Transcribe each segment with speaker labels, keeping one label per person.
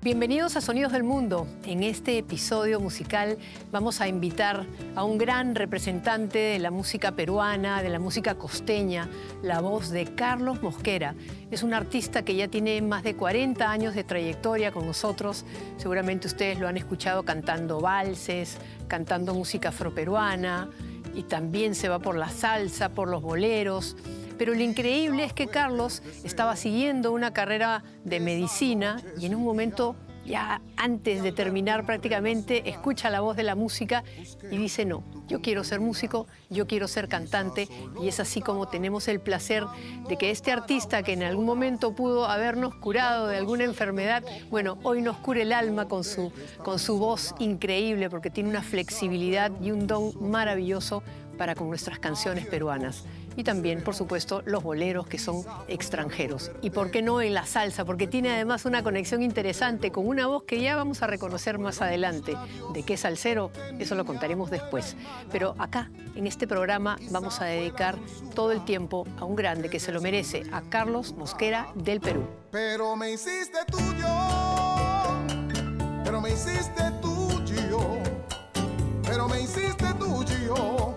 Speaker 1: Bienvenidos a Sonidos del Mundo. En este episodio musical vamos a invitar a un gran representante de la música peruana, de la música costeña, la voz de Carlos Mosquera. Es un artista que ya tiene más de 40 años de trayectoria con nosotros. Seguramente ustedes lo han escuchado cantando valses, cantando música afroperuana, y también se va por la salsa, por los boleros. Pero lo increíble es que Carlos estaba siguiendo una carrera de medicina y en un momento, ya antes de terminar prácticamente, escucha la voz de la música y dice: no, yo quiero ser músico, yo quiero ser cantante. Y es así como tenemos el placer de que este artista, que en algún momento pudo habernos curado de alguna enfermedad, bueno, hoy nos cure el alma con su voz increíble, porque tiene una flexibilidad y un don maravilloso para con nuestras canciones peruanas. Y también, por supuesto, los boleros, que son extranjeros. Y por qué no en la salsa, porque tiene además una conexión interesante con una voz que ya vamos a reconocer más adelante. ¿De qué salsero? Eso lo contaremos después. Pero acá, en este programa, vamos a dedicar todo el tiempo a un grande que se lo merece, a Carlos Mosquera del Perú.
Speaker 2: Pero me hiciste tuyo, pero me hiciste tuyo, pero me hiciste tuyo.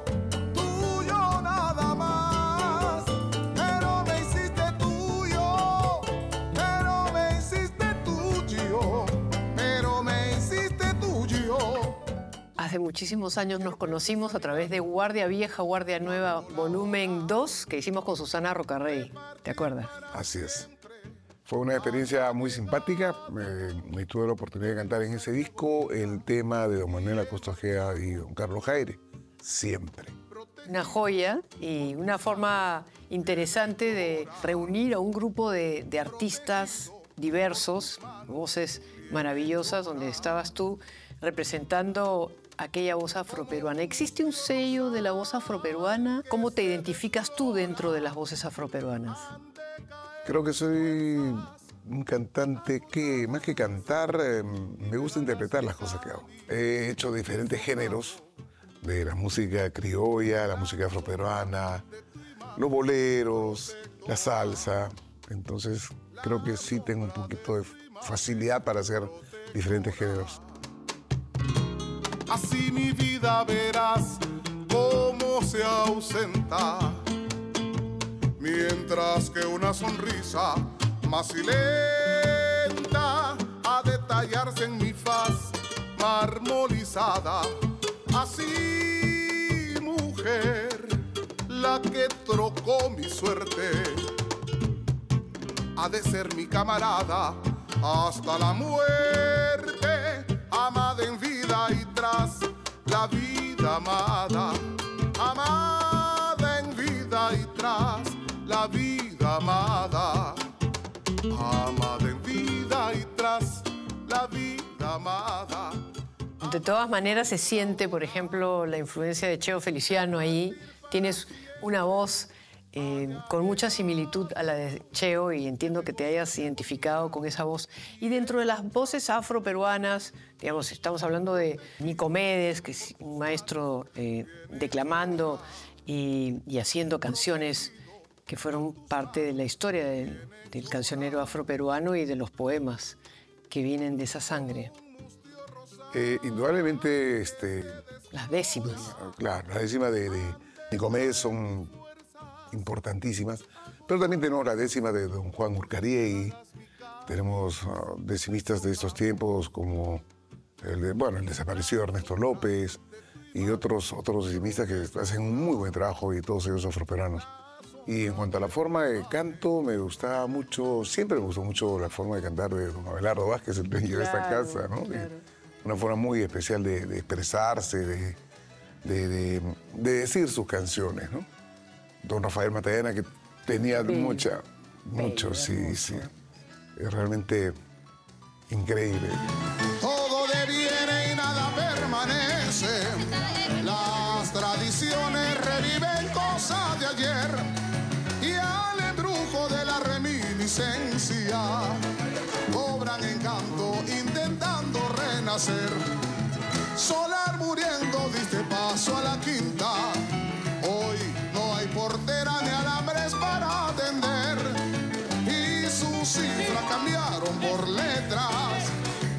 Speaker 1: Hace muchísimos años nos conocimos a través de Guardia Vieja, Guardia Nueva, volumen 2, que hicimos con Susana Rocarrey. ¿Te acuerdas?
Speaker 3: Así es. Fue una experiencia muy simpática. Me tuve la oportunidad de cantar en ese disco el tema de don Manuel Acosta Ojeda y don Carlos Jaire. Siempre.
Speaker 1: Una joya y una forma interesante de reunir a un grupo de artistas diversos, voces maravillosas, donde estabas tú representando aquella voz afroperuana. ¿Existe un sello de la voz afroperuana? ¿Cómo te identificas tú dentro de las voces afroperuanas?
Speaker 3: Creo que soy un cantante que, más que cantar, me gusta interpretar las cosas que hago. He hecho diferentes géneros, de la música criolla, la música afroperuana, los boleros, la salsa. Entonces, creo que sí tengo un poquito de facilidad para hacer diferentes géneros.
Speaker 2: Así mi vida verás cómo se ausenta, mientras que una sonrisa más lenta a detallarse en mi faz marmolizada. Así, mujer, la que trocó mi suerte, ha de ser mi camarada hasta la muerte, amada en vida y tras la vida amada, amada en vida y tras la vida amada, amada en vida y tras la vida amada.
Speaker 1: De todas maneras se siente, por ejemplo, la influencia de Cheo Feliciano ahí. Tienes una voz con mucha similitud a la de Cheo y entiendo que te hayas identificado con esa voz. Y dentro de las voces afroperuanas, digamos, estamos hablando de Nicomedes, que es un maestro declamando y haciendo canciones que fueron parte de la historia del cancionero afroperuano y de los poemas que vienen de esa sangre.
Speaker 3: Indudablemente,
Speaker 1: Las décimas.
Speaker 3: claro, las décimas de Nicomedes son importantísimas, pero también tenemos la décima de don Juan Urcariegui. Tenemos decimistas de estos tiempos como el desaparecido Ernesto López y otros decimistas que hacen un muy buen trabajo, y todos ellos afroperuanos. Y en cuanto a la forma de canto, me gustaba mucho, siempre me gustó mucho la forma de cantar de don Abelardo Vázquez, el dueño de esta casa, ¿no?
Speaker 1: Claro.
Speaker 3: Una forma muy especial de expresarse, de decir sus canciones, ¿no? Don Rafael Matallana, que tenía mucho, sí. Es realmente increíble.
Speaker 2: Todo deviene y nada permanece. Las tradiciones reviven cosas de ayer y al embrujo de la reminiscencia cobran encanto intentando renacer. Solar muriendo diste paso a la quinta. Hoy no hay portera ni alambres para atender y sus cifras cambiaron por letras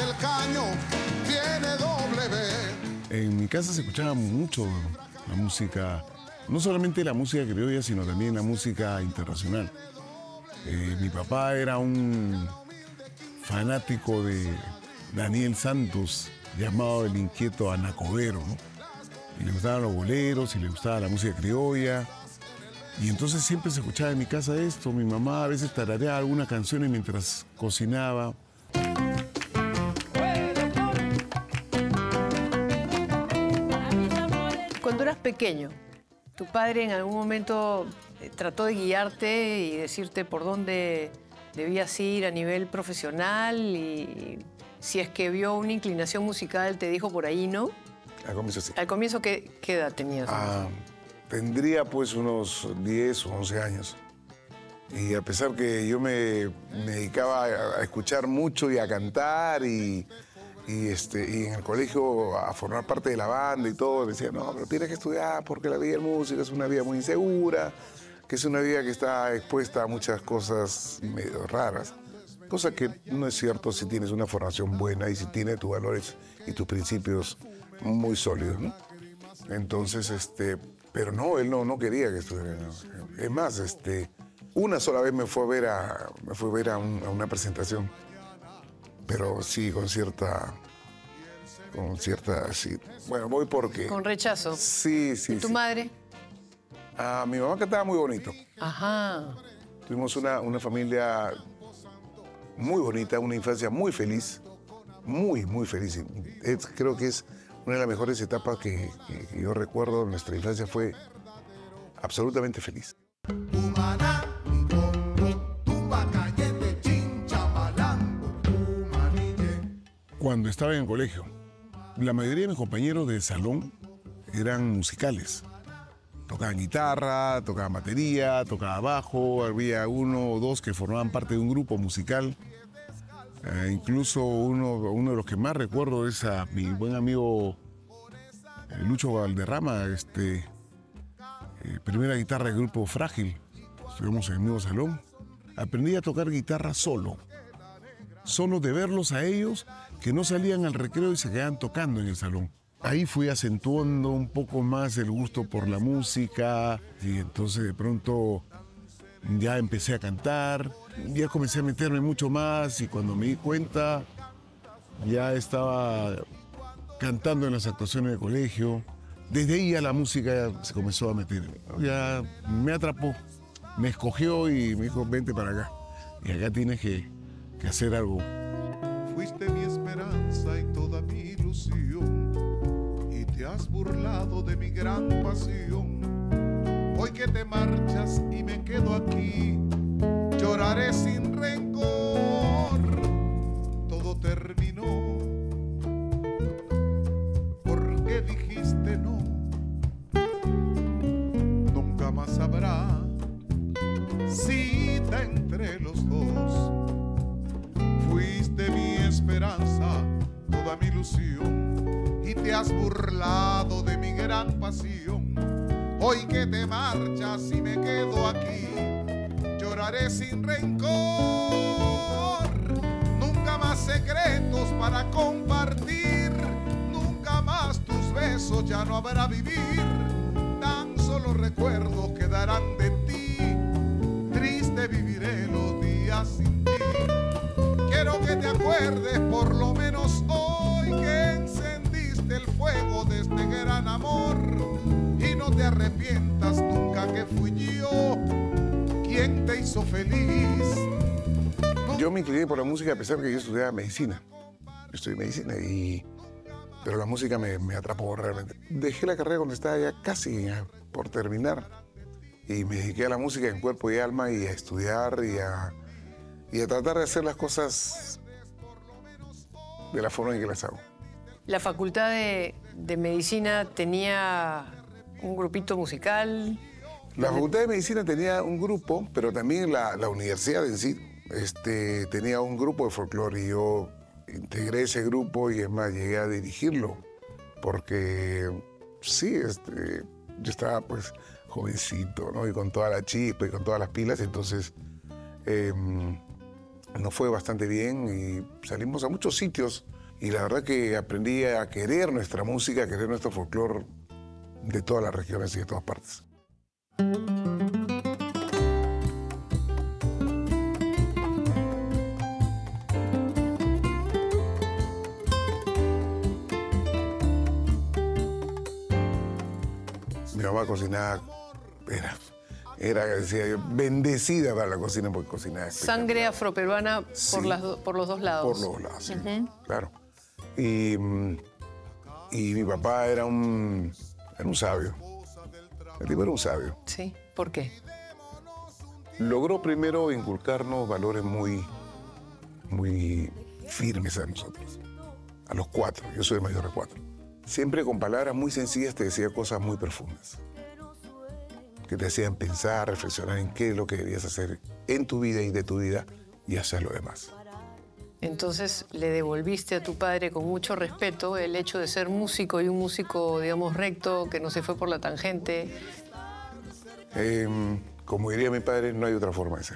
Speaker 2: del caño tiene doble B.
Speaker 3: En mi casa se escuchaba mucho la música, no solamente la música criolla, sino también la música internacional. Mi papá era un fanático de Daniel Santos, llamado el inquieto Anacobero, ¿no? Y le gustaban los boleros y le gustaba la música criolla. Y entonces siempre se escuchaba en mi casa esto. Mi mamá a veces tarareaba algunas canciones mientras cocinaba.
Speaker 1: Cuando eras pequeño, ¿tu padre en algún momento trató de guiarte y decirte por dónde debías ir a nivel profesional? Y si es que vio una inclinación musical, te dijo por ahí, ¿no?
Speaker 3: Al comienzo sí.
Speaker 1: Al comienzo, ¿qué edad tenías?
Speaker 3: Tendría pues unos 10 o 11 años. Y a pesar que yo me dedicaba a escuchar mucho y a cantar y en el colegio a formar parte de la banda y todo, decía, no, pero tienes que estudiar porque la vida del músico es una vida muy insegura, que es una vida que está expuesta a muchas cosas medio raras. Cosa que no es cierto si tienes una formación buena y si tienes tus valores y tus principios muy sólidos, ¿no? Entonces, pero no, él no quería que estuviera. Es más, una sola vez me fue a ver a una presentación, pero sí, con cierta, sí. Bueno, voy porque...
Speaker 1: ¿Con rechazo?
Speaker 3: Sí.
Speaker 1: ¿Y tu madre?
Speaker 3: Mi mamá cantaba muy bonito.
Speaker 1: Ajá.
Speaker 3: Tuvimos una familia muy bonita, una infancia muy feliz, muy feliz. Creo que es una de las mejores etapas que yo recuerdo. Nuestra infancia fue absolutamente feliz. Cuando estaba en el colegio, la mayoría de mis compañeros de salón eran musicales. Tocaban guitarra, tocaban batería, tocaban bajo, había uno o dos que formaban parte de un grupo musical. Incluso uno de los que más recuerdo es a mi buen amigo Lucho Valderrama, primera guitarra del grupo Frágil. Estuvimos en el mismo salón. Aprendí a tocar guitarra solo de verlos a ellos que no salían al recreo y se quedaban tocando en el salón. Ahí fui acentuando un poco más el gusto por la música y entonces de pronto ya empecé a cantar, ya comencé a meterme mucho más y cuando me di cuenta ya estaba cantando en las actuaciones de colegio. Desde ahí ya la música ya se comenzó a meter, ya me atrapó, me escogió y me dijo, vente para acá y acá tienes que hacer algo.
Speaker 2: Fuiste mi esperanza y toda mi ilusión y te has burlado de mi gran pasión. Hoy que te marchas y me quedo aquí, lloraré sin rencor. Todo terminó porque dijiste no. Nunca más habrá cita entre los dos. Fuiste mi esperanza, toda mi ilusión y te has burlado de mi gran pasión. Hoy que te marchas y me quedo aquí, lloraré sin rencor. Nunca más secretos para compartir, nunca más tus besos ya no habrá vivir. Tan solo recuerdos quedarán de ti, triste viviré los días sin ti. Quiero que te acuerdes por lo menos hoy que encendiste el fuego de este gran amor. Y no te arrepientas nunca que fui yo quien te hizo feliz.
Speaker 3: Yo me incliné por la música a pesar que yo estudiaba medicina. Yo estudié medicina pero la música me atrapó realmente. Dejé la carrera cuando estaba ya casi por terminar y me dediqué a la música en cuerpo y alma y a estudiar y a tratar de hacer las cosas de la forma en que las hago.
Speaker 1: ¿La facultad de medicina tenía un grupito musical?
Speaker 3: La facultad de medicina tenía un grupo, pero también la universidad en sí tenía un grupo de folclore y yo integré ese grupo y es más, llegué a dirigirlo porque sí, yo estaba pues jovencito, ¿no? Y con toda la chispa y con todas las pilas, entonces nos fue bastante bien y salimos a muchos sitios. Y la verdad que aprendí a querer nuestra música, a querer nuestro folclore de todas las regiones y de todas partes. Mi mamá cocinaba, decía yo, bendecida para la cocina porque cocinaba.
Speaker 1: Sangre afroperuana
Speaker 3: Sí.
Speaker 1: por los dos lados.
Speaker 3: Por los dos lados, sí, claro. Y mi papá era un sabio. El tipo era un sabio.
Speaker 1: Sí, ¿por qué?
Speaker 3: Logró primero inculcarnos valores muy firmes a nosotros, a los 4. Yo soy el mayor de 4. Siempre con palabras muy sencillas te decía cosas muy profundas, que te hacían pensar, reflexionar en qué es lo que debías hacer en tu vida y de tu vida y hacer lo demás.
Speaker 1: Entonces le devolviste a tu padre con mucho respeto el hecho de ser músico y un músico, digamos, recto, que no se fue por la tangente.
Speaker 3: Como diría mi padre, no hay otra forma de ser.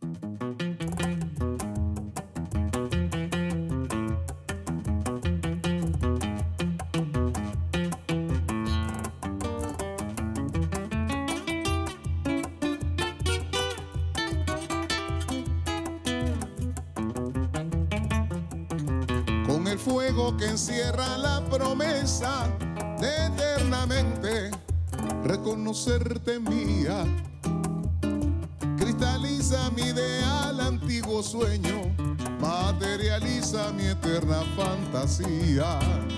Speaker 2: Con el fuego que encierra la promesa de eternamente reconocerte mía, cristaliza mi ideal antiguo sueño, materializa mi eterna fantasía.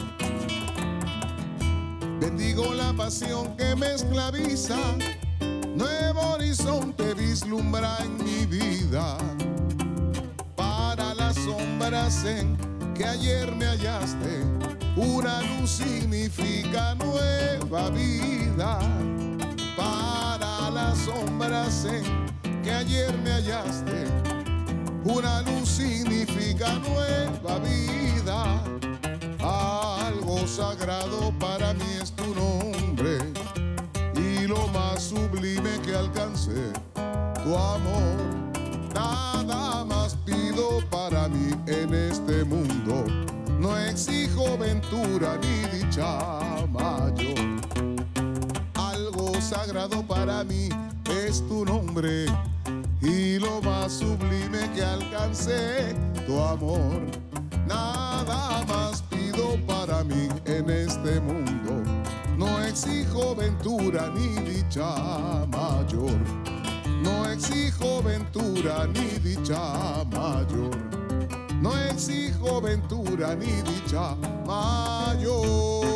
Speaker 2: Bendigo la pasión que me esclaviza, nuevo horizonte vislumbra en mi vida. Para las sombras en que ayer me hallaste, una luz significa nueva vida. Para las sombras en que ayer me hallaste, una luz significa nueva vida. Algo sagrado para mí es tu nombre y lo más sublime que alcancé, tu amor. Nada más pido para mí en este mundo, no exijo ventura ni dicha mayor. Algo sagrado para mí es tu nombre y lo más sublime que alcancé, tu amor. Nada más pido para mí en este mundo, no exijo ventura ni dicha mayor. No exijo ventura ni dicha mayor. No exijo ventura ni dicha mayor.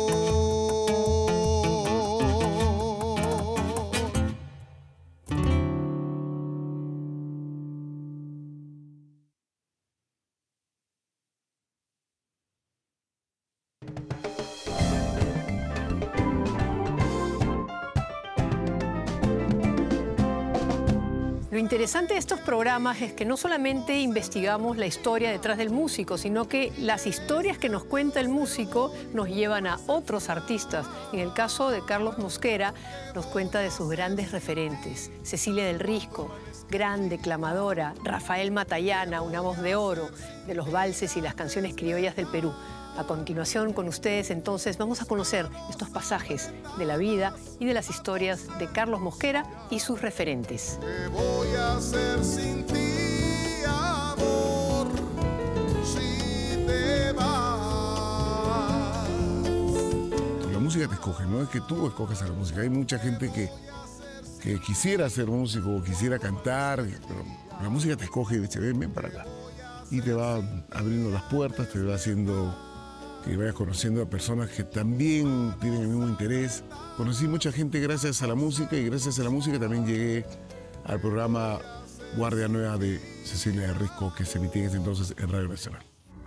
Speaker 1: Lo interesante de estos programas es que no solamente investigamos la historia detrás del músico, sino que las historias que nos cuenta el músico nos llevan a otros artistas. En el caso de Carlos Mosquera, nos cuenta de sus grandes referentes. Cecilia del Risco, gran declamadora, Rafael Matallana, una voz de oro de los valses y las canciones criollas del Perú. A continuación, con ustedes, entonces, vamos a conocer estos pasajes de la vida y de las historias de Carlos Mosquera y sus referentes.
Speaker 2: ¿Qué voy a hacer sin ti, amor, si te vas?
Speaker 3: La música te escoge, no es que tú escoges a la música. Hay mucha gente que quisiera ser músico o quisiera cantar, pero la música te escoge y dice, ven para acá. Y te va abriendo las puertas, te va haciendo que vayas conociendo a personas que también tienen el mismo interés. Conocí mucha gente gracias a la música y gracias a la música también llegué al programa Guardia Nueva de Cecilia del Risco que se emitía en ese entonces en Radio Nacional.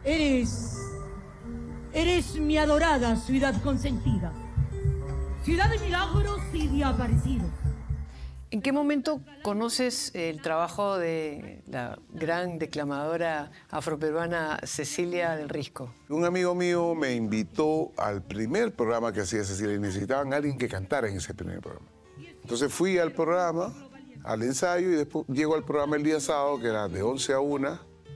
Speaker 4: Eres mi adorada ciudad consentida, ciudad de milagros y de aparecidos.
Speaker 1: ¿En qué momento conoces el trabajo de la gran declamadora afroperuana Cecilia del Risco?
Speaker 3: Un amigo mío me invitó al primer programa que hacía Cecilia y necesitaban a alguien que cantara en ese primer programa. Entonces fui al programa, al ensayo, y después llego al programa el día sábado, que era de 11 a 1,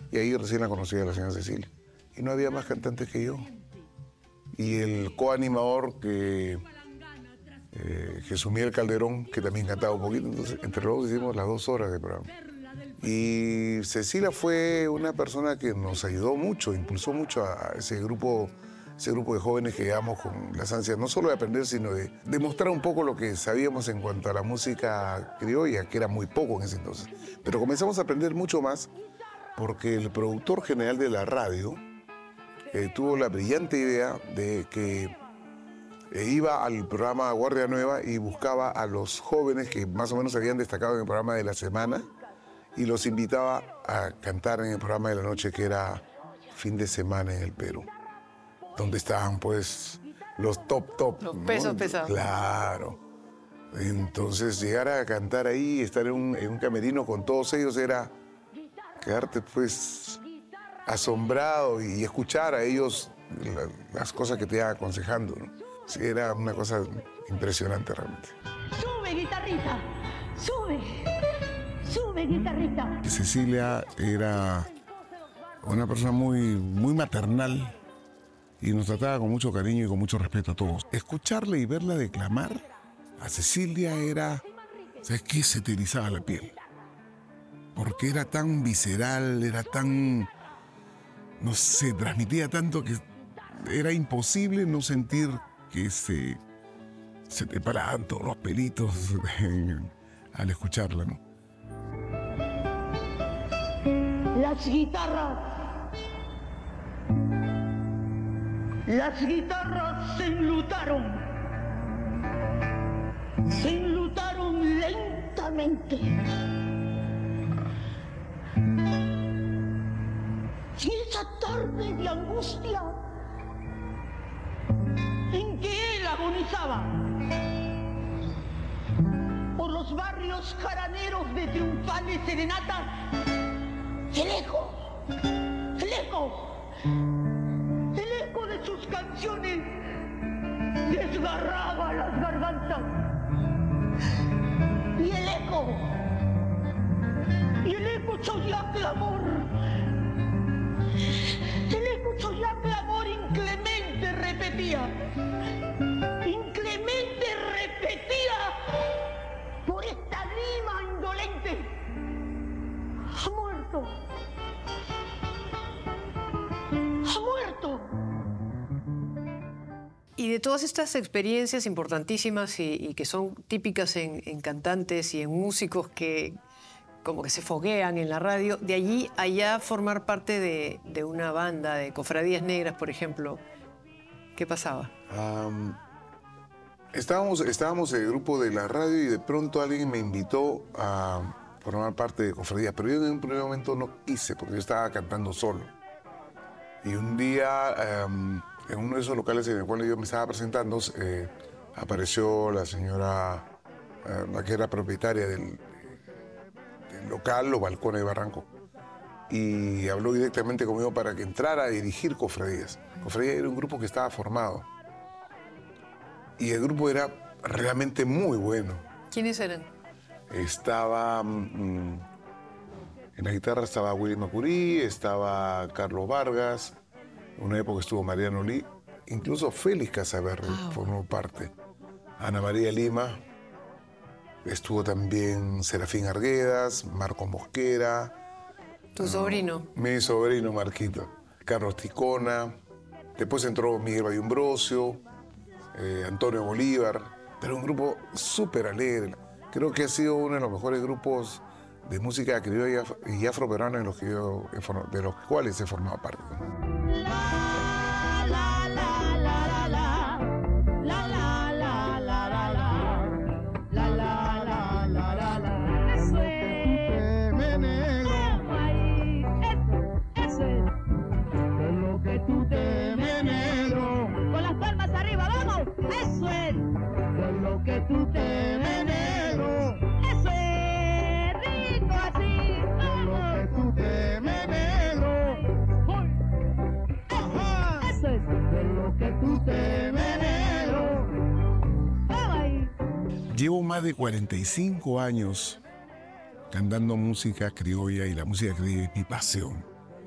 Speaker 3: Y ahí recién la conocí a la señora Cecilia. Y no había más cantantes que yo. Y el coanimador que Jesumiel Calderón, que también cantaba un poquito, entonces entre los dos hicimos las 2 horas de programa. Y Cecilia fue una persona que nos ayudó mucho, impulsó mucho a ese grupo de jóvenes que llegamos con las ansias no solo de aprender, sino de demostrar un poco lo que sabíamos en cuanto a la música criolla, que era muy poco en ese entonces. Pero comenzamos a aprender mucho más porque el productor general de la radio tuvo la brillante idea de que iba al programa Guardia Nueva y buscaba a los jóvenes que más o menos habían destacado en el programa de la semana y los invitaba a cantar en el programa de la noche que era Fin de Semana en el Perú, donde estaban pues los top.
Speaker 1: Los
Speaker 3: ¿no?
Speaker 1: pesos pesados.
Speaker 3: Claro. Entonces llegar a cantar ahí, estar en un camerino con todos ellos era quedarte pues asombrado y escuchar a ellos las cosas que te iban aconsejando, ¿no? Sí, era una cosa impresionante realmente.
Speaker 4: Sube, guitarrita, sube, sube, guitarrita.
Speaker 3: Cecilia era una persona muy maternal y nos trataba con mucho cariño y con mucho respeto a todos. Escucharla y verla declamar a Cecilia era, ¿sabes qué? Se te erizaba la piel. Porque era tan visceral, era tan, no sé, transmitía tanto que era imposible no sentir que se te paraban todos los pelitos al escucharla, ¿no?
Speaker 4: Las guitarras se enlutaron lentamente. Y esa tarde de angustia en que él agonizaba por los barrios jaraneros de triunfales serenatas, el eco de sus canciones desgarraba las gargantas. Y el eco soñaba clamor. El eco soñaba clamor inclemente repetía por esta Lima indolente. Ha muerto.
Speaker 1: Y de todas estas experiencias importantísimas y que son típicas en cantantes y en músicos que como que se foguean en la radio, de allí a allá formar parte de una banda de cofradías negras, por ejemplo, ¿qué pasaba?
Speaker 3: Estábamos en el grupo de la radio y de pronto alguien me invitó a formar parte de cofradías, pero yo en un primer momento no quise porque yo estaba cantando solo. Y un día, en uno de esos locales en el cual yo me estaba presentando, apareció la señora, la que era propietaria del local, Los Balcones de Barranco, y habló directamente conmigo para que entrara a dirigir Cofradías. Cofradías era un grupo que estaba formado y el grupo era realmente muy bueno.
Speaker 1: ¿Quiénes eran?
Speaker 3: Estaba, en la guitarra estaba Willy Macurí, estaba Carlos Vargas, en una época estuvo Mariano Lee, incluso Félix Casaverri formó parte, Ana María Lima, estuvo también Serafín Arguedas, Marco Mosquera.
Speaker 1: ¿Tu sobrino?
Speaker 3: Mi sobrino Marquito, Carlos Ticona, después entró Miguel Bayumbrosio, Antonio Bolívar, pero un grupo súper alegre. Creo que ha sido uno de los mejores grupos de música criolla y afroperuana de los cuales he formado parte. Llevo más de 45 años cantando música criolla y la música criolla es mi pasión.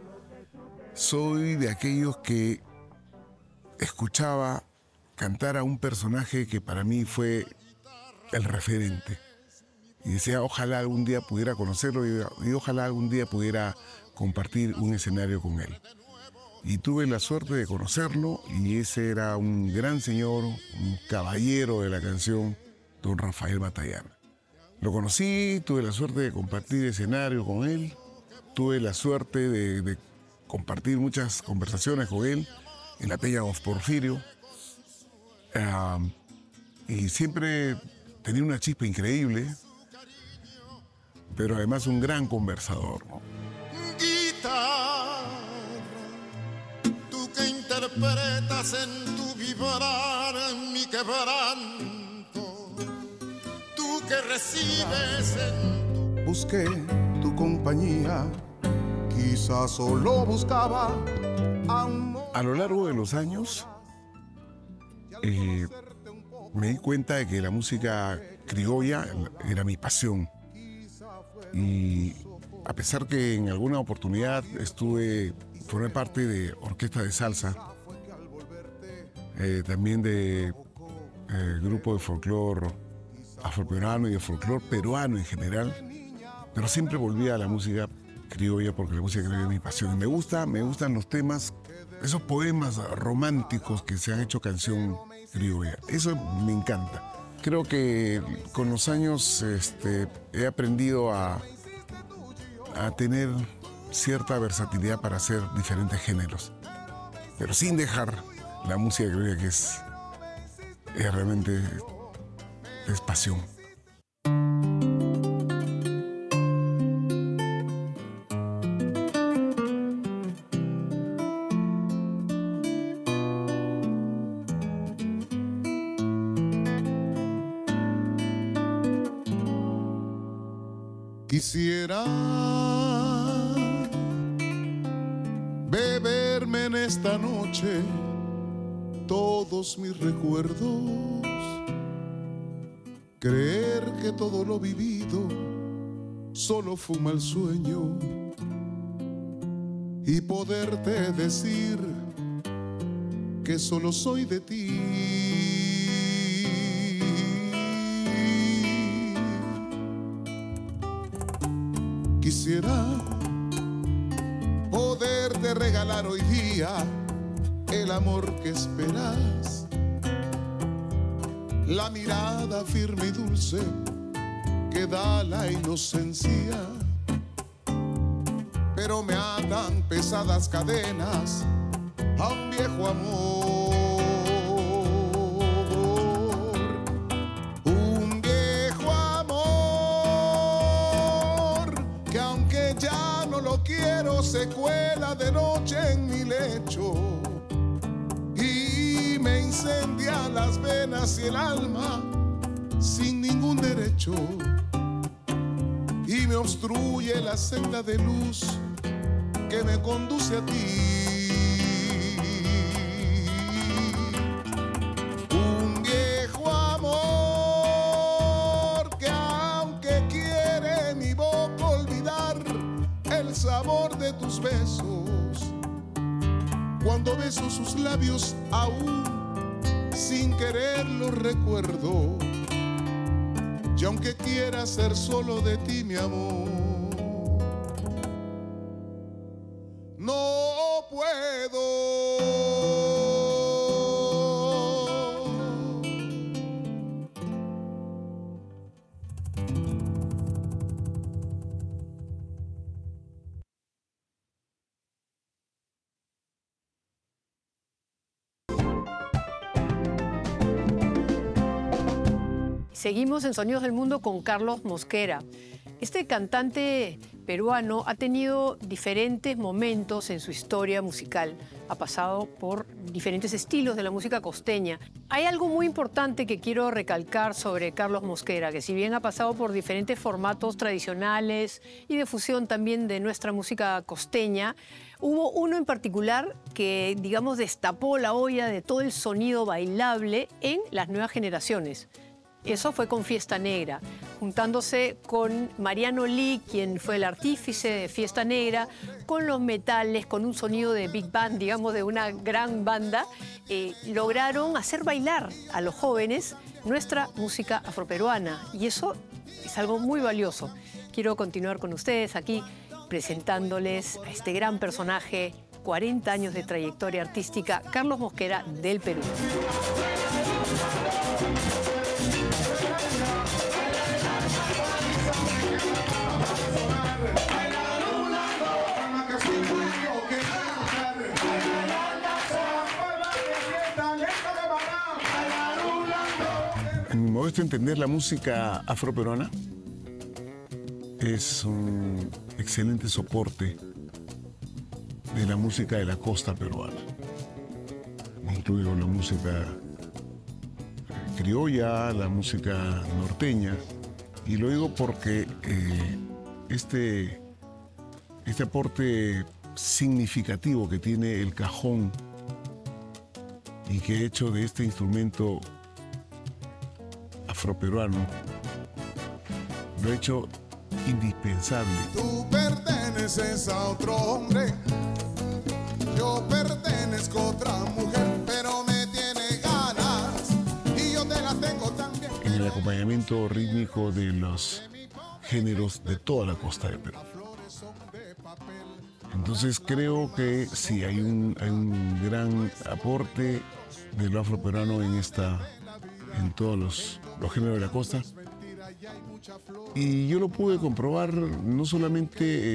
Speaker 3: soy de aquellos que escuchaba cantar a un personaje que para mí fue el referente. Y decía, ojalá algún día pudiera conocerlo y ojalá algún día pudiera compartir un escenario con él. Y tuve la suerte de conocerlo, y ese era un gran señor, un caballero de la canción, don Rafael Matallana. Lo conocí, tuve la suerte de compartir escenario con él, tuve la suerte de compartir muchas conversaciones con él en la Peña Don Porfirio. Y siempre tenía una chispa increíble, pero además un gran conversador, ¿no?
Speaker 5: Guitarra, tú que interpretas en tu vibrar en mi quebranto, tú que recibes en...
Speaker 2: Busqué tu compañía, quizás solo buscaba amor.
Speaker 3: A lo largo de los años me di cuenta de que la música criolla era mi pasión. Y a pesar que en alguna oportunidad formé parte de orquesta de salsa, también de grupo de folclore afroperuano y de folclore peruano en general, pero siempre volví a la música criolla porque la música criolla es mi pasión. Y me gustan los temas, esos poemas románticos que se han hecho canción criolla. Eso me encanta. Creo que con los años he aprendido a tener cierta versatilidad para hacer diferentes géneros, pero sin dejar la música criolla, que es realmente es pasión.
Speaker 2: Quisiera beberme en esta noche todos mis recuerdos, creer que todo lo vivido solo fue un mal sueño y poderte decir que solo soy de ti. Quisiera poderte regalar hoy día el amor que esperas, la mirada firme y dulce que da la inocencia, pero me atan pesadas cadenas a un viejo amor. Quiero secuela de noche en mi lecho y me incendia las venas y el alma sin ningún derecho y me obstruye la senda de luz que me conduce a ti. Un viejo amor que aunque quiere mi boca olvidar el sabor de tus besos, cuando beso sus labios aún sin querer los recuerdo, y aunque quiera ser solo de ti mi amor, no puedo.
Speaker 1: Seguimos en Sonidos del Mundo con Carlos Mosquera. Este cantante peruano ha tenido diferentes momentos en su historia musical. Ha pasado por diferentes estilos de la música costeña. Hay algo muy importante que quiero recalcar sobre Carlos Mosquera, que si bien ha pasado por diferentes formatos tradicionales y de fusión también de nuestra música costeña, hubo uno en particular que, digamos, destapó la olla de todo el sonido bailable en las nuevas generaciones. Eso fue con Fiesta Negra, juntándose con Mariano Lee, quien fue el artífice de Fiesta Negra, con los metales, con un sonido de big band, digamos, de una gran banda, lograron hacer bailar a los jóvenes nuestra música afroperuana. Y eso es algo muy valioso. Quiero continuar con ustedes aquí presentándoles a este gran personaje, 40 años de trayectoria artística, Carlos Mosquera, del Perú.
Speaker 3: En mi modo de entender, la música afroperuana es un excelente soporte de la música de la costa peruana. Incluyo la música criolla, la música norteña, y lo digo porque este aporte significativo que tiene el cajón y que ha hecho de este instrumento afroperuano, lo ha hecho indispensable.
Speaker 5: Tú perteneces a otro hombre, yo pertenezco a otra mujer, pero me tiene ganas y yo te las tengo también.
Speaker 3: En el acompañamiento rítmico de los géneros de toda la costa de Perú. Entonces creo que sí, hay un gran aporte de lo afroperuano en todos los géneros de la costa. Y yo lo pude comprobar no solamente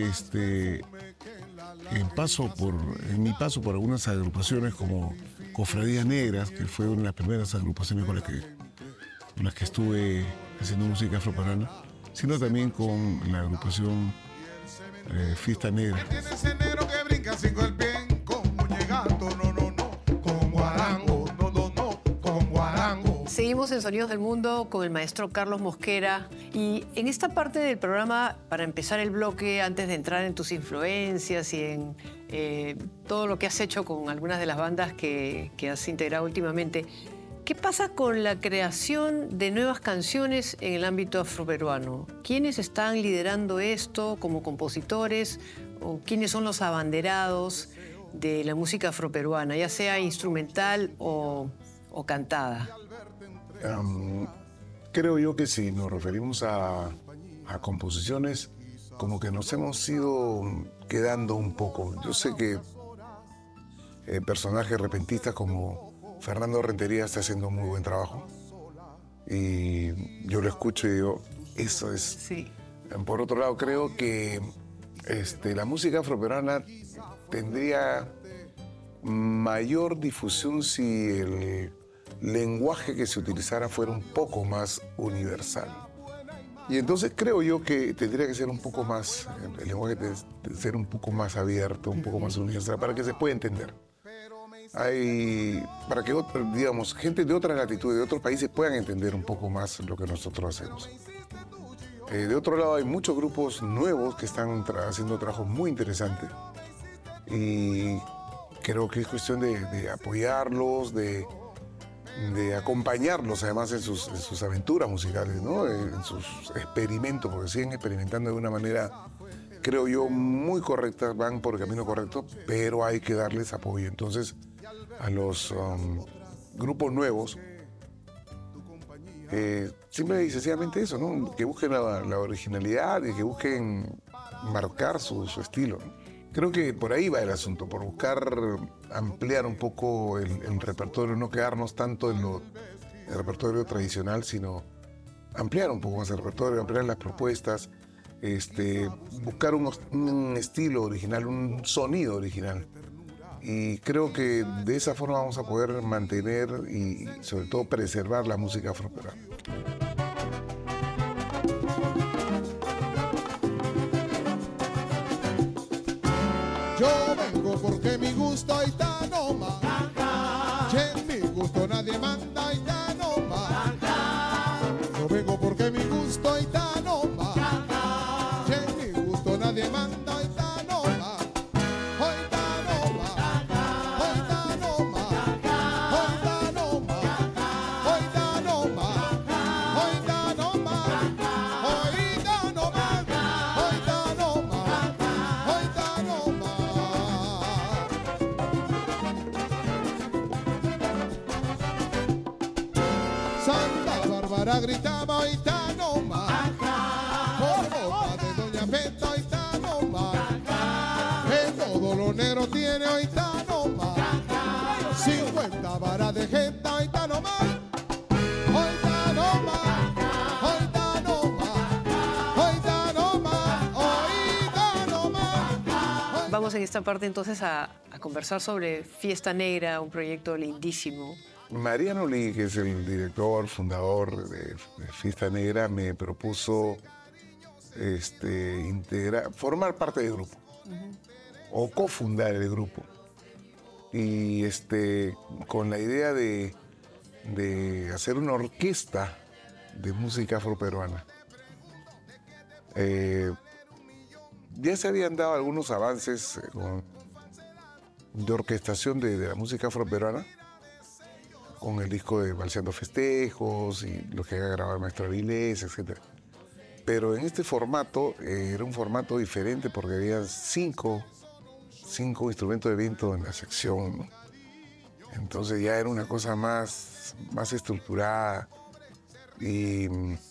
Speaker 3: en mi paso por algunas agrupaciones como Cofradías Negras, que fue una de las primeras agrupaciones con las que estuve haciendo música afroperuana, sino también con la agrupación Fiesta Negra.
Speaker 5: Tienes enero que brinca sin el bien, con muñegato, no, no, no, con guarango, no, no, no, con guarango.
Speaker 1: Seguimos en Sonidos del Mundo con el maestro Carlos Mosquera. Y en esta parte del programa, para empezar el bloque, antes de entrar en tus influencias y en todo lo que has hecho con algunas de las bandas que has integrado últimamente, ¿qué pasa con la creación de nuevas canciones en el ámbito afroperuano? ¿Quiénes están liderando esto como compositores o quiénes son los abanderados de la música afroperuana, ya sea instrumental o cantada?
Speaker 3: Creo yo que si nos referimos a composiciones, como que nos hemos ido quedando un poco. Yo sé que personajes repentistas como Fernando Rentería está haciendo un muy buen trabajo. Y yo lo escucho y digo, eso es.
Speaker 1: Sí.
Speaker 3: Por otro lado, creo que la música afroperuana tendría mayor difusión si el lenguaje que se utilizara fuera un poco más universal. Y entonces creo yo que tendría que ser un poco más, el lenguaje debe ser un poco más abierto, un poco más universal, para que se pueda entender. Para que, digamos, gente de otras latitudes, de otros países puedan entender un poco más lo que nosotros hacemos. De otro lado, hay muchos grupos nuevos que están haciendo trabajos muy interesantes. Y creo que es cuestión de apoyarlos, de acompañarlos además en sus aventuras musicales, ¿no? En sus experimentos, porque siguen experimentando de una manera, creo yo, muy correcta, van por el camino correcto, pero hay que darles apoyo. Entonces, a los grupos nuevos, simple y sencillamente eso, ¿no? Que busquen la originalidad y que busquen marcar su estilo, ¿no? Creo que por ahí va el asunto, por buscar ampliar un poco el repertorio, no quedarnos tanto en el repertorio tradicional, sino ampliar un poco más el repertorio, ampliar las propuestas, buscar un estilo original, un sonido original. Y creo que de esa forma vamos a poder mantener y sobre todo preservar la música afroperuana.
Speaker 5: Yo vengo porque mi gusto y ta no más. En mi gusto nadie manda y ta no más. Yo vengo porque mi gusto y ta no más. En mi gusto nadie manda y ta no más. Hoy ta no más. Hoy ta no más. Hoy ta no más. Hoy ta no más. Santa Bárbara gritaba, hoy está nomás. Por boca de Doña Peta, hoy está nomás. Que todo lo negro tiene, hoy está nomás. 50 varas de gente, hoy está nomás. Hoy está nomás. Hoy está nomás. Hoy está nomás. Hoy está nomás.
Speaker 1: Vamos en esta parte entonces a conversar sobre Fiesta Negra, un proyecto lindísimo.
Speaker 3: Mariano Lee, que es el director, fundador de Fiesta Negra, me propuso formar parte del grupo o cofundar el grupo. Y con la idea de hacer una orquesta de música afroperuana. Ya se habían dado algunos avances de orquestación de la música afroperuana, con el disco de Balseando Festejos y lo que había grabado el maestro Avilés, etc. Pero en este formato era un formato diferente porque había cinco instrumentos de viento en la sección, ¿no? Entonces ya era una cosa más estructurada y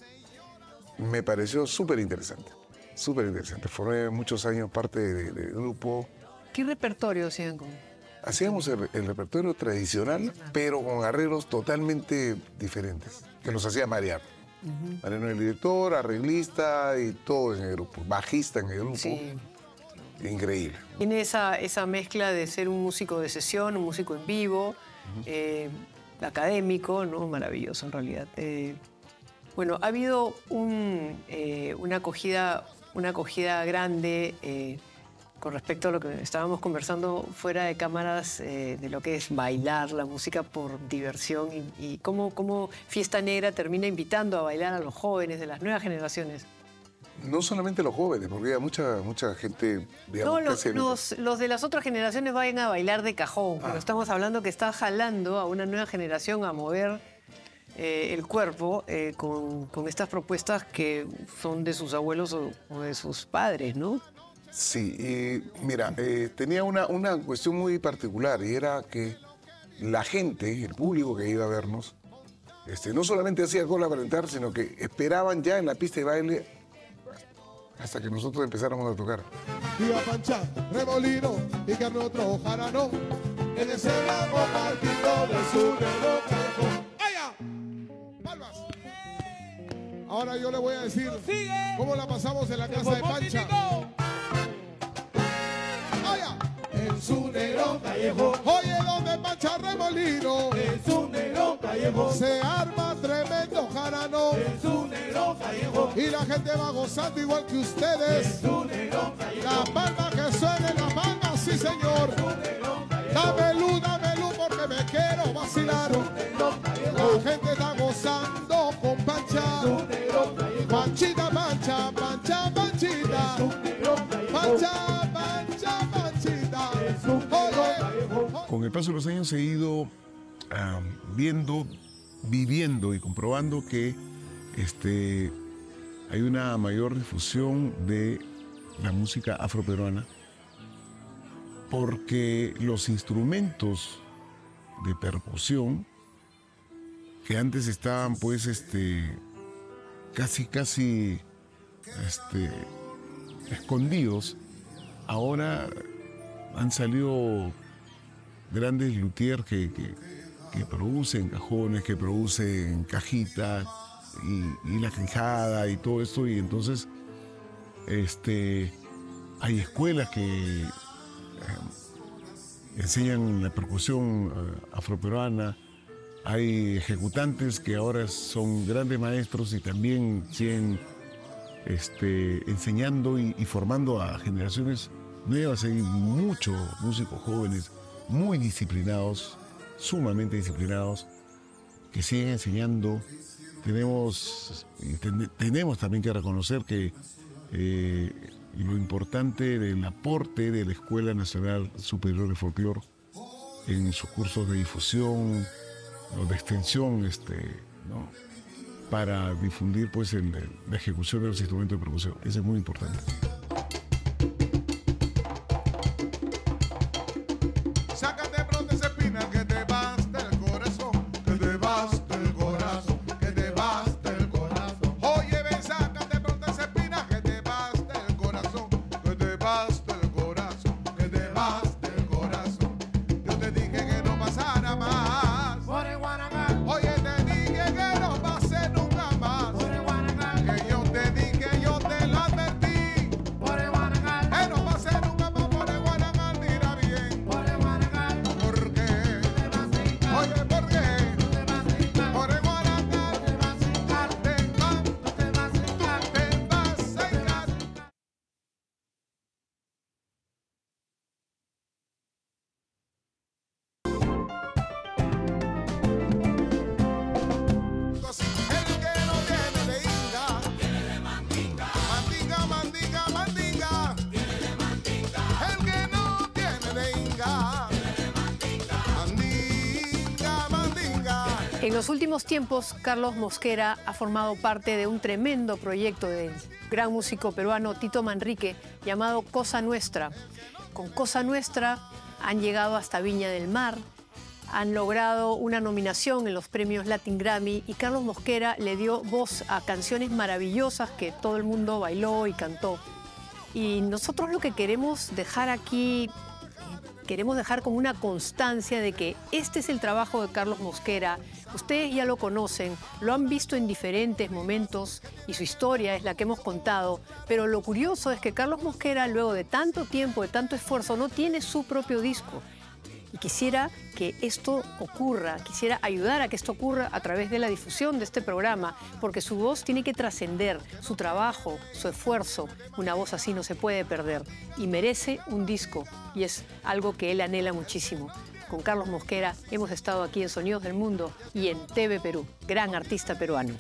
Speaker 3: me pareció súper interesante, súper interesante. Formé muchos años parte del grupo.
Speaker 1: ¿Qué repertorio hacían con...?
Speaker 3: Hacíamos el repertorio tradicional, pero con arreglos totalmente diferentes, que los hacía Mariano. Mariano el director, arreglista y todo en el grupo, bajista en el grupo.
Speaker 1: Sí.
Speaker 3: Increíble.
Speaker 1: Tiene esa mezcla de ser un músico de sesión, un músico en vivo, académico, ¿no? Maravilloso en realidad. Bueno, ha habido una acogida grande con respecto a lo que estábamos conversando fuera de cámaras, de lo que es bailar la música por diversión y cómo Fiesta Negra termina invitando a bailar a los jóvenes de las nuevas generaciones.
Speaker 3: No solamente los jóvenes, porque hay mucha gente, digamos,
Speaker 1: no, los de las otras generaciones vayan a bailar de cajón, pero estamos hablando que está jalando a una nueva generación a mover el cuerpo con estas propuestas que son de sus abuelos o de sus padres, ¿no?
Speaker 3: Sí, mira, tenía una cuestión muy particular y era que la gente, el público que iba a vernos, no solamente hacía cola para entrar, sino que esperaban ya en la pista de baile hasta que nosotros empezáramos a tocar.
Speaker 5: Viva Pancha, Remolino y que otro jarano, en ese blanco partido de su reloj. ¡Aya! ¡Palmas! Ahora yo le voy a decir cómo la pasamos en la casa de Pancha. ¡Aya! En su negro callejón. Oye, donde Pancha Remolino. En su negro callejón. Se arma tremendo jarano. En su negro callejón. Y la gente va gozando igual que ustedes. En su negro callejón. La palma que suene, la palma, sí señor. Dame luz porque me quiero vacilar. La gente está gozando con Pancha. Panchita, Pancha, Pancha, Panchita. Pancha, Pancha, Panchita.
Speaker 3: Con el paso de los años he ido viviendo y comprobando que hay una mayor difusión de la música afroperuana porque los instrumentos de percusión que antes estaban pues casi escondidos, ahora han salido grandes luthiers que producen cajones, que producen cajitas y la quijada y todo esto, y entonces hay escuelas que enseñan la percusión afroperuana, hay ejecutantes que ahora son grandes maestros y también siguen enseñando y formando a generaciones nuevas. Hay muchos músicos jóvenes muy disciplinados, sumamente disciplinados, que siguen enseñando. Tenemos también que reconocer que lo importante del aporte de la Escuela Nacional Superior de Folclore en sus cursos de difusión, de extensión, ¿no? Para difundir pues la ejecución de los instrumentos de percusión. Eso es muy importante.
Speaker 2: Sácate pronto esa espina que te vas del corazón, que te vas del corazón.
Speaker 1: En los últimos tiempos, Carlos Mosquera ha formado parte de un tremendo proyecto del gran músico peruano Tito Manrique llamado Cosa Nuestra. Con Cosa Nuestra han llegado hasta Viña del Mar, han logrado una nominación en los premios Latin Grammy y Carlos Mosquera le dio voz a canciones maravillosas que todo el mundo bailó y cantó. Y nosotros lo que queremos dejar aquí, queremos dejar como una constancia de que este es el trabajo de Carlos Mosquera. Ustedes ya lo conocen, lo han visto en diferentes momentos y su historia es la que hemos contado. Pero lo curioso es que Carlos Mosquera, luego de tanto tiempo, de tanto esfuerzo, no tiene su propio disco. Y quisiera que esto ocurra, quisiera ayudar a que esto ocurra a través de la difusión de este programa, porque su voz tiene que trascender, su trabajo, su esfuerzo. Una voz así no se puede perder y merece un disco y es algo que él anhela muchísimo. Con Carlos Mosquera hemos estado aquí en Sonidos del Mundo y en TV Perú, gran artista peruano.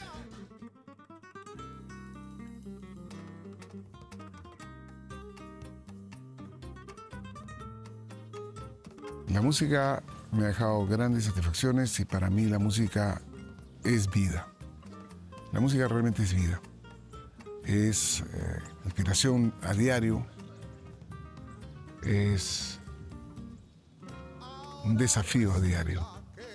Speaker 3: La música me ha dejado grandes satisfacciones y para mí la música es vida. La música realmente es vida. Es inspiración a diario, es un desafío a diario.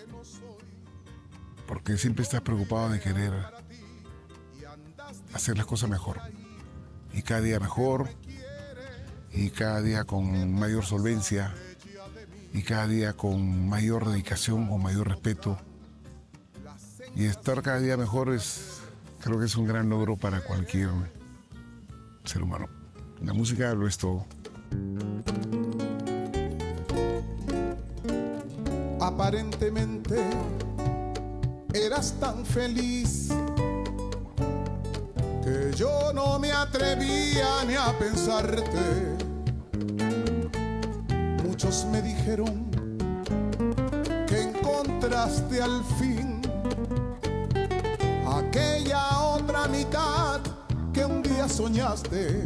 Speaker 3: Porque siempre estás preocupado de querer hacer las cosas mejor. Y cada día mejor, y cada día con mayor solvencia, y cada día con mayor dedicación, con mayor respeto. Y estar cada día mejor creo que es un gran logro para cualquier ser humano. La música lo es todo.
Speaker 5: Aparentemente eras tan feliz que yo no me atrevía ni a pensarte. Muchos me dijeron que encontraste al fin aquella otra mitad que un día soñaste.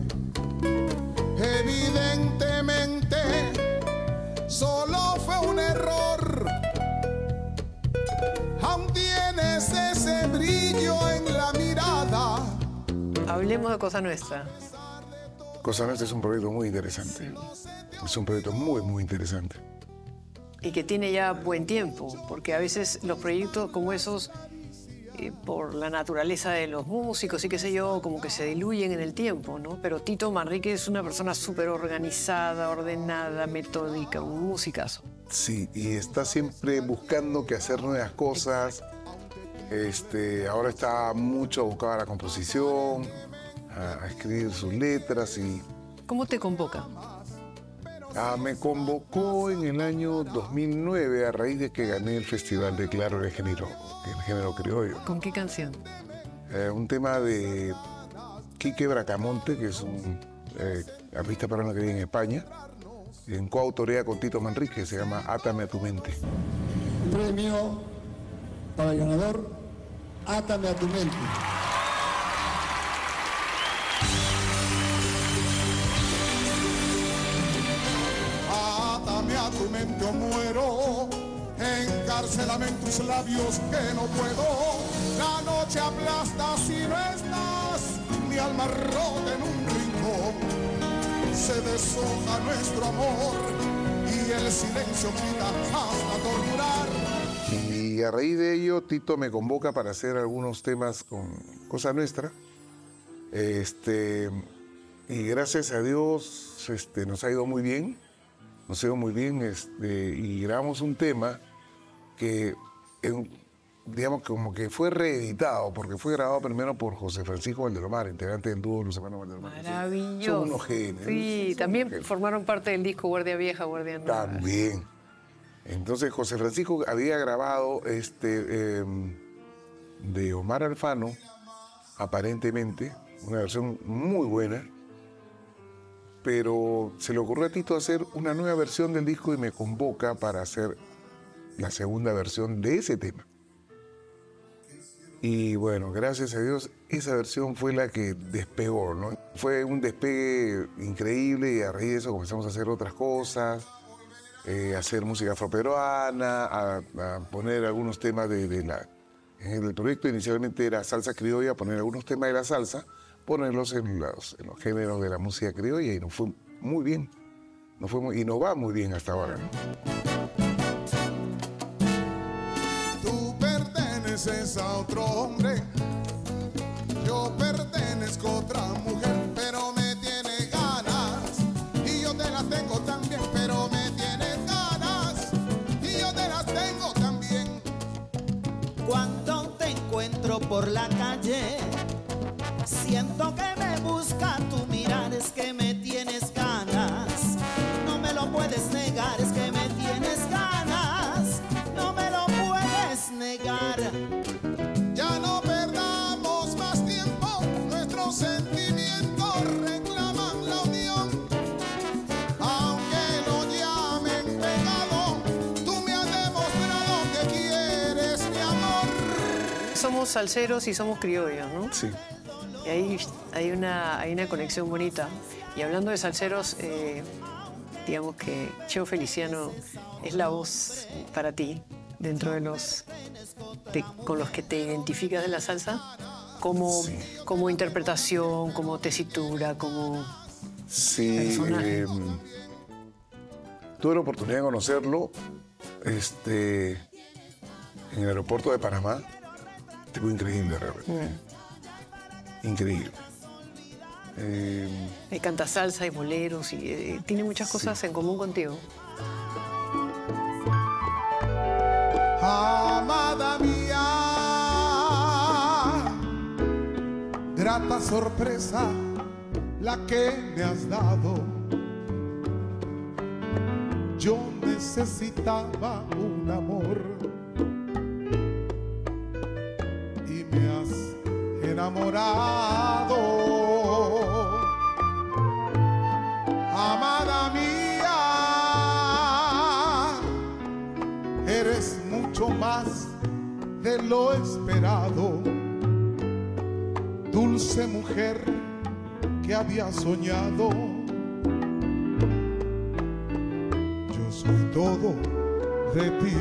Speaker 5: Evidentemente solo fue un error. Aún tienes ese brillo en la mirada.
Speaker 1: Hablemos de Cosa Nuestra.
Speaker 3: Cosa Nuestra es un proyecto muy interesante.
Speaker 1: Sí.
Speaker 3: Es un proyecto muy, muy interesante.
Speaker 1: Y que tiene ya buen tiempo, porque a veces los proyectos como esos, por la naturaleza de los músicos y qué sé yo, como que se diluyen en el tiempo, ¿no? Pero Tito Manrique es una persona súper organizada, ordenada, metódica, un musicazo.
Speaker 3: Sí, y está siempre buscando que hacer nuevas cosas. Ahora está mucho abocado a la composición, a escribir sus letras y...
Speaker 1: ¿Cómo te convoca?
Speaker 3: Me convocó en el año 2009 a raíz de que gané el Festival de Claro el género criollo.
Speaker 1: ¿Con qué canción?
Speaker 3: Un tema de Quique Bracamonte, que es un artista peruano que vive en España, en coautoría con Tito Manrique, se llama Átame a tu mente.
Speaker 5: Premio para el ganador, Átame a tu mente. Átame a tu mente o muero, encarcélame en tus labios que no puedo. La noche aplasta si no estás, mi alma rota en un rincón. Se deshoja nuestro amor y el silencio quita hasta torturar.
Speaker 3: Y a raíz de ello, Tito me convoca para hacer algunos temas con Cosa Nuestra. Y gracias a Dios nos ha ido muy bien. Nos ha ido muy bien y grabamos un tema que, digamos, como que fue reeditado, porque fue grabado primero por José Francisco Valdelomar, integrante del dúo Los Hermanos Valdelomar.
Speaker 1: Maravilloso.
Speaker 3: Son unos genios.
Speaker 1: Sí, también formaron parte del disco Guardia Vieja, Guardia Nueva.
Speaker 3: También. Entonces José Francisco había grabado de Omar Alfano, aparentemente, una versión muy buena, pero se le ocurrió a Tito hacer una nueva versión del disco y me convoca para hacer la segunda versión de ese tema. Y bueno, gracias a Dios, esa versión fue la que despegó, ¿no? Fue un despegue increíble y a raíz de eso comenzamos a hacer otras cosas. hacer música afroperuana, a poner algunos temas en el proyecto inicialmente era salsa criolla, poner algunos temas de la salsa, ponerlos en los géneros de la música criolla y nos fue muy bien. Y nos va muy bien hasta ahora, ¿no?
Speaker 2: Tú perteneces a otro hombre, yo pertenezco a otra mujer, pero me tiene ganas y yo te las tengo también, pero me tienes ganas y yo te las tengo también.
Speaker 6: Cuando te encuentro por la calle, siento que me busca tu mirar, es que me tienes ganas, no me lo puedes negar, es que me tienes ganas, no me lo puedes negar.
Speaker 2: Ya no perdamos más tiempo, nuestros sentimientos reclaman la unión. Aunque lo llamen pecado, tú me has demostrado que quieres mi amor.
Speaker 1: Somos salseros y somos criollos, ¿no?
Speaker 3: Sí.
Speaker 1: Y ahí hay una conexión bonita. Y hablando de salseros, digamos que Cheo Feliciano es la voz para ti dentro de con los que te identificas de la salsa, como interpretación, como tesitura, como
Speaker 3: Sí,
Speaker 1: personaje.
Speaker 3: tuve la oportunidad de conocerlo en el aeropuerto de Panamá. Tipo increíble, realmente. Increíble.
Speaker 1: Él canta salsa y boleros y tiene muchas cosas en común contigo.
Speaker 2: Amada mía, grata sorpresa la que me has dado. Yo necesitaba un amor y me has enamorado. Amada mía, eres mucho más de lo esperado, dulce mujer que había soñado. Yo soy todo de ti.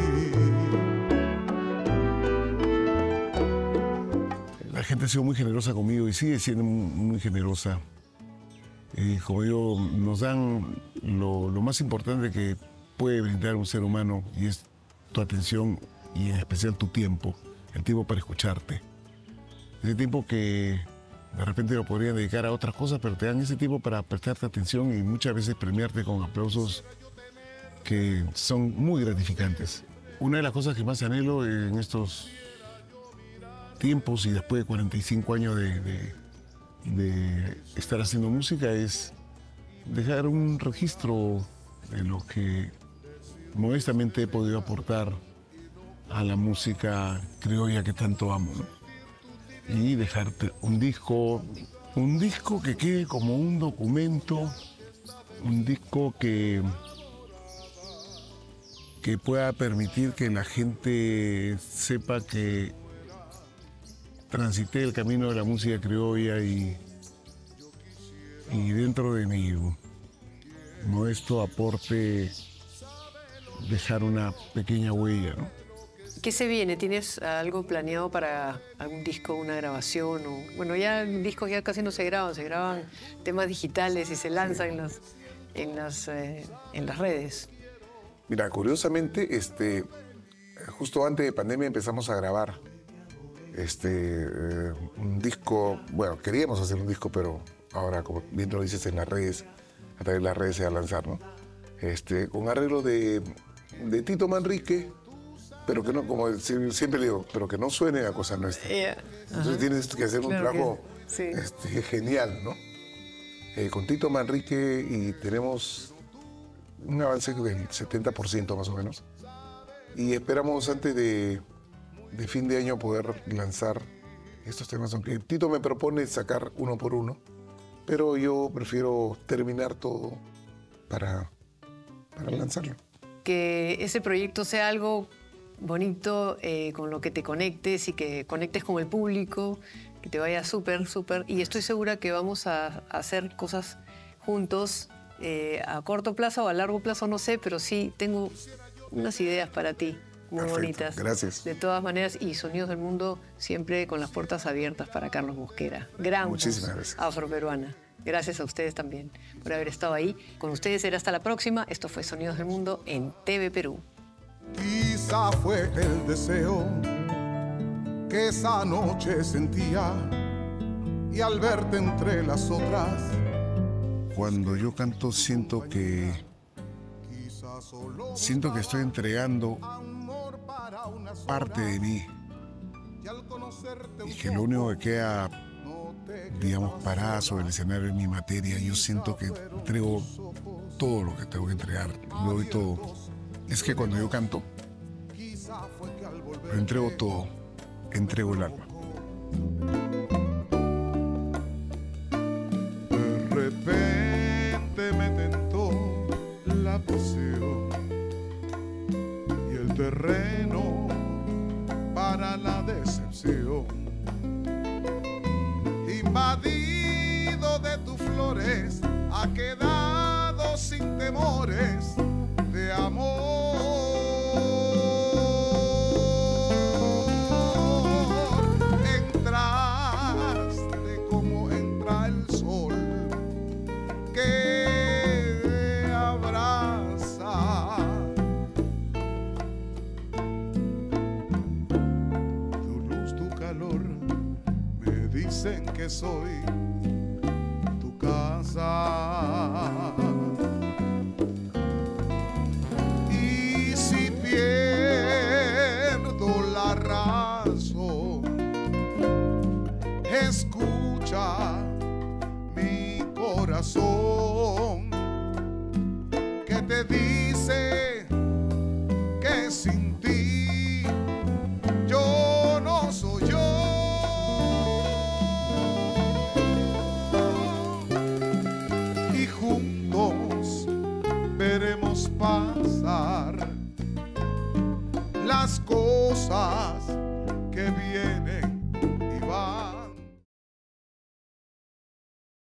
Speaker 3: La gente ha sido muy generosa conmigo y sigue siendo muy generosa. Como digo, nos dan lo más importante que puede brindar un ser humano, y es tu atención y en especial tu tiempo, el tiempo para escucharte. Ese tiempo que de repente lo podrían dedicar a otras cosas, pero te dan ese tiempo para prestarte atención y muchas veces premiarte con aplausos que son muy gratificantes. Una de las cosas que más anhelo en estos tiempos y después de 45 años de estar haciendo música es dejar un registro de lo que modestamente he podido aportar a la música criolla que tanto amo, ¿no? Y dejarte un disco que quede como un documento, un disco que pueda permitir que la gente sepa que transité el camino de la música criolla y dentro de mi modesto aporte dejar una pequeña huella, ¿no?
Speaker 1: ¿Qué se viene? ¿Tienes algo planeado para algún disco, una grabación? Bueno, ya discos ya casi no se graban temas digitales y se lanzan en las redes.
Speaker 3: Mira, curiosamente, justo antes de pandemia empezamos a grabar un disco. Bueno, queríamos hacer un disco, pero ahora, como bien lo dices, en las redes, a través de las redes se va a lanzar, ¿no? Con arreglo de Tito Manrique, pero que no, como siempre le digo, pero que no suene a cosa nuestra. Entonces tienes que hacer un trabajo genial, ¿no? Con Tito Manrique, y tenemos un avance del 70% más o menos. Y esperamos antes de fin de año poder lanzar estos temas, aunque Tito me propone sacar uno por uno, pero yo prefiero terminar todo para lanzarlo.
Speaker 1: Que ese proyecto sea algo bonito, con lo que te conectes y que conectes con el público, que te vaya súper. Y estoy segura que vamos a hacer cosas juntos A corto plazo o a largo plazo no sé, pero sí tengo unas ideas para ti muy
Speaker 3: Perfecto,
Speaker 1: bonitas.
Speaker 3: gracias.
Speaker 1: De todas maneras, y Sonidos del Mundo siempre con las puertas abiertas para Carlos Mosquera. Gran
Speaker 3: Muchísimas
Speaker 1: voz
Speaker 3: gracias.
Speaker 1: afroperuana. Gracias a ustedes también por haber estado ahí. Con ustedes será hasta la próxima. Esto fue Sonidos del Mundo en TV Perú.
Speaker 2: Quizá fue el deseo que esa noche sentía y al verte entre las otras.
Speaker 3: Cuando yo canto siento que estoy entregando parte de mí y que lo único que queda, digamos, parada sobre el escenario es mi materia. Yo siento que entrego todo lo que tengo que entregar, lo doy todo. Es que cuando yo canto, lo entrego todo, entrego el alma.
Speaker 2: De repente me tentó la pasión y el terreno para la decepción. Invadido de tus flores, ha quedado sin temores de amor. Entraste como entra el sol que abraza. Tu luz, tu calor, me dicen que soy tu casa. Y si pierdo la razón, escucha mi corazón que te dice que sin ti yo no soy yo. Y juntos